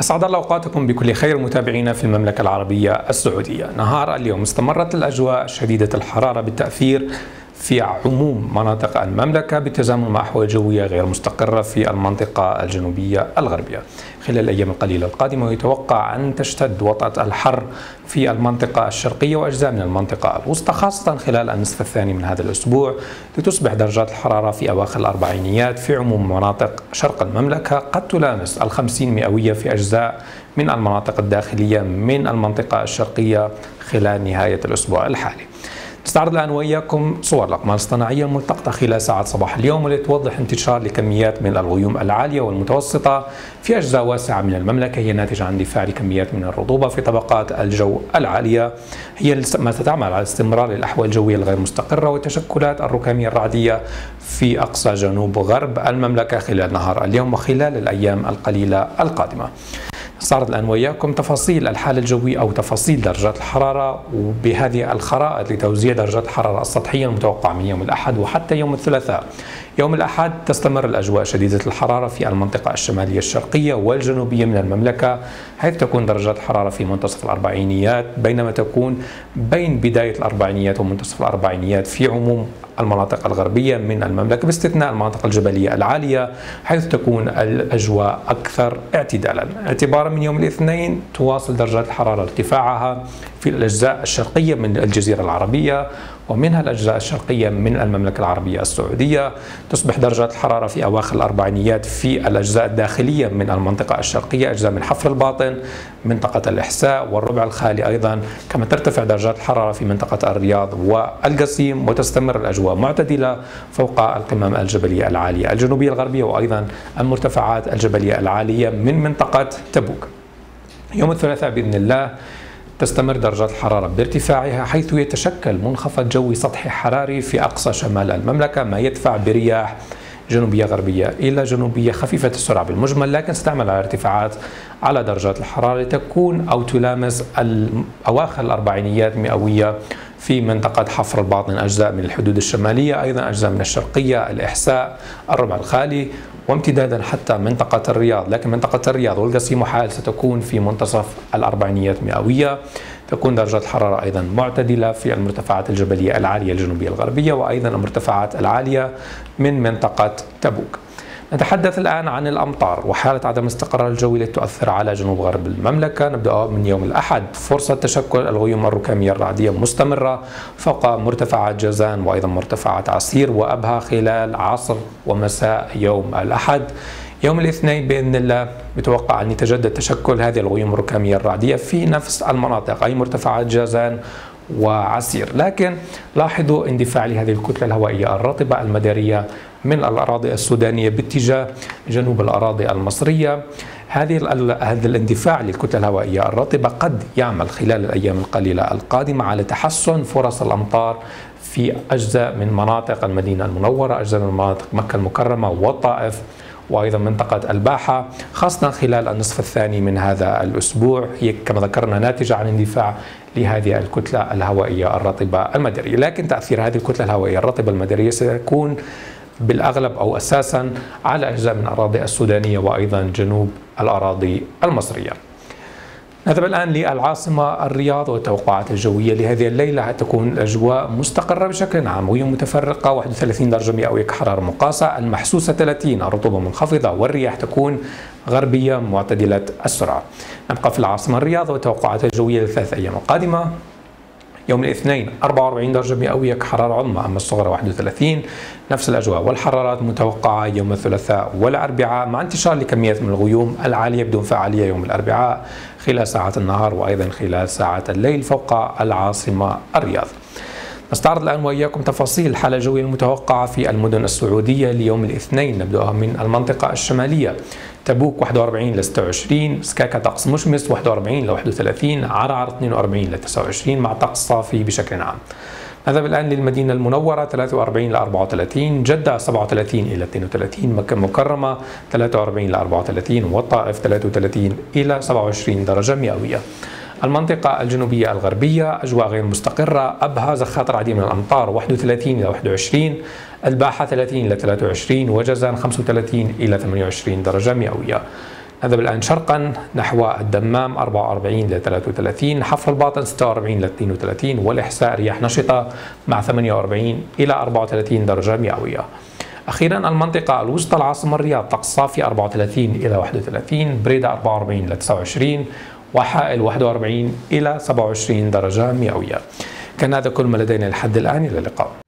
أسعد الله أوقاتكم بكل خير متابعينا في المملكة العربية السعودية. نهار اليوم استمرت الأجواء شديدة الحرارة بالتأثير في عموم مناطق المملكة بالتزامن مع أحوال جوية غير مستقرة في المنطقة الجنوبية الغربية. خلال الأيام القليلة القادمة يتوقع أن تشتد وطأة الحر في المنطقة الشرقية وأجزاء من المنطقة الوسطى، خاصة خلال النصف الثاني من هذا الأسبوع، لتصبح درجات الحرارة في أواخر الأربعينيات في عموم مناطق شرق المملكة، قد تلامس 50 مئوية في أجزاء من المناطق الداخلية من المنطقة الشرقية خلال نهاية الأسبوع الحالي. نستعرض الآن وإياكم صور الأقمار الصناعية الملتقطة خلال ساعات صباح اليوم، والتي توضح انتشار لكميات من الغيوم العالية والمتوسطة في أجزاء واسعة من المملكة، هي ناتجة عن اندفاع لكميات من الرطوبة في طبقات الجو العالية، هي ما تعمل على استمرار الأحوال الجوية الغير مستقرة والتشكلات الركامية الرعدية في أقصى جنوب غرب المملكة خلال نهار اليوم وخلال الأيام القليلة القادمة. نستعرض الآن وإياكم تفاصيل الحالة الجوية أو تفاصيل درجات الحرارة وبهذه الخرائط لتوزيع درجات الحرارة السطحية المتوقعة من يوم الأحد وحتى يوم الثلاثاء. يوم الأحد تستمر الأجواء شديدة الحرارة في المنطقة الشمالية الشرقية والجنوبية من المملكة، حيث تكون درجات الحرارة في منتصف الأربعينيات، بينما تكون بين بداية الأربعينيات ومنتصف الأربعينيات في عموم المناطق الغربية من المملكة باستثناء المناطق الجبلية العالية، حيث تكون الأجواء أكثر اعتدالا. اعتبارا من يوم الاثنين تواصل درجات الحرارة ارتفاعها في الأجزاء الشرقية من الجزيرة العربية ومنها الأجزاء الشرقية من المملكة العربية السعودية. تصبح درجات الحرارة في أواخر الأربعينيات في الأجزاء الداخلية من المنطقة الشرقية، أجزاء من حفر الباطن، منطقة الإحساء والربع الخالي أيضا، كما ترتفع درجات الحرارة في منطقة الرياض والقصيم، وتستمر الأجواء معتدلة فوق القمم الجبلية العالية الجنوبية الغربية وأيضا المرتفعات الجبلية العالية من منطقة تبوك. يوم الثلاثاء بإذن الله تستمر درجات الحرارة بارتفاعها، حيث يتشكل منخفض جوي سطحي حراري في أقصى شمال المملكة، ما يدفع برياح جنوبية غربية إلى جنوبية خفيفة السرعة بالمجمل، لكن ستعمل على ارتفاعات على درجات الحرارة تكون أو تلامس أواخر الأربعينيات مئوية في منطقة حفر الباطن، أجزاء من الحدود الشمالية، أيضا أجزاء من الشرقية، الإحساء، الربع الخالي، وامتدادا حتى منطقة الرياض. لكن منطقة الرياض والقصيم وحائل ستكون في منتصف الأربعينيات مئوية. تكون درجات الحرارة أيضا معتدلة في المرتفعات الجبلية العالية الجنوبية الغربية وأيضا المرتفعات العالية من منطقة تبوك. نتحدث الآن عن الأمطار وحالة عدم الاستقرار الجوي التي تؤثر على جنوب غرب المملكة. نبدأ من يوم الأحد، فرصة تشكل الغيوم الركامية الرعدية مستمرة فوق مرتفعات جازان وأيضا مرتفعات عسير وأبها خلال عصر ومساء يوم الأحد. يوم الاثنين بإذن الله يتوقع أن يتجدد تشكل هذه الغيوم الركامية الرعدية في نفس المناطق، أي مرتفعات جازان وعسير، لكن لاحظوا اندفاع لهذه الكتلة الهوائية الرطبة المدارية من الأراضي السودانية باتجاه جنوب الأراضي المصرية. هذا الاندفاع للكتلة الهوائية الرطبة قد يعمل خلال الأيام القليلة القادمة على تحسن فرص الأمطار في أجزاء من مناطق المدينة المنورة، أجزاء من مناطق مكة المكرمة والطائف وأيضا منطقة الباحة، خاصة خلال النصف الثاني من هذا الأسبوع، هي كما ذكرنا ناتجة عن اندفاع لهذه الكتلة الهوائية الرطبة المدارية. لكن تأثير هذه الكتلة الهوائية الرطبة المدارية سيكون بالأغلب أو أساسا على أجزاء من الأراضي السودانية وأيضا جنوب الأراضي المصرية. نذهب الآن للعاصمة الرياض والتوقعات الجوية لهذه الليلة. تكون الأجواء مستقرة بشكل عام، غيوم متفرقة، 31 درجة مئوية كحرارة مقاسة، المحسوسة 30، الرطوبة منخفضة، والرياح تكون غربية معتدلة السرعة. نبقى في العاصمة الرياض والتوقعات الجوية للثلاث أيام القادمة. يوم الاثنين 44 درجة مئوية كحرارة عظمى، أما الصغرى 31. نفس الأجواء والحرارات متوقعة يوم الثلاثاء والأربعاء، مع انتشار لكميات من الغيوم العالية بدون فعالية يوم الأربعاء خلال ساعات النهار وأيضا خلال ساعات الليل فوق العاصمة الرياض. نستعرض الآن وإياكم تفاصيل الحالة الجوية المتوقعة في المدن السعودية ليوم الاثنين. نبدأها من المنطقة الشمالية، تبوك 41 ل 26، سكاكا طقس مشمس 41 ل 31، عرعر 42 ل 29 مع طقس صافي بشكل عام. نذهب الآن للمدينة المنورة 43 ل 34، جدة 37 إلى 32، مكة المكرمة 43 ل 34 والطائف 33 إلى 27 درجة مئوية. المنطقة الجنوبية الغربية أجواء غير مستقرة، أبها زخات رعدية من الأمطار 31 إلى 21، الباحة 30 إلى 23 وجازان 35 إلى 28 درجة مئوية. نذهب الآن شرقا نحو الدمام 44 إلى 33، حفر الباطن 46 إلى 32، والإحساء رياح نشطة مع 48 إلى 34 درجة مئوية. أخيرا المنطقة الوسطى العاصمة الرياض طقس صافي 34 إلى 31، بريدة 44 إلى 29، وحائل 41 إلى 27 درجة مئوية. كان هذا كل ما لدينا لحد الآن، إلى اللقاء.